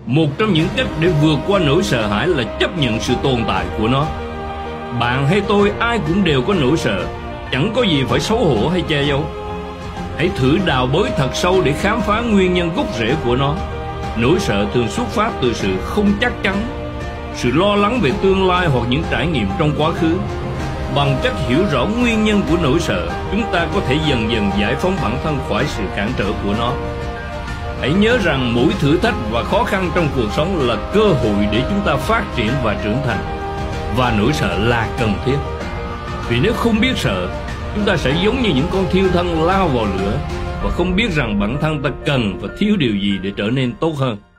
Một trong những cách để vượt qua nỗi sợ hãi là chấp nhận sự tồn tại của nó. Bạn hay tôi ai cũng đều có nỗi sợ, chẳng có gì phải xấu hổ hay che giấu. Hãy thử đào bới thật sâu để khám phá nguyên nhân gốc rễ của nó. Nỗi sợ thường xuất phát từ sự không chắc chắn, sự lo lắng về tương lai hoặc những trải nghiệm trong quá khứ. Bằng cách hiểu rõ nguyên nhân của nỗi sợ, chúng ta có thể dần dần giải phóng bản thân khỏi sự cản trở của nó. Hãy nhớ rằng mỗi thử thách và khó khăn trong cuộc sống là cơ hội để chúng ta phát triển và trưởng thành. Và nỗi sợ là cần thiết. Vì nếu không biết sợ, chúng ta sẽ giống như những con thiêu thân lao vào lửa và không biết rằng bản thân ta cần và thiếu điều gì để trở nên tốt hơn.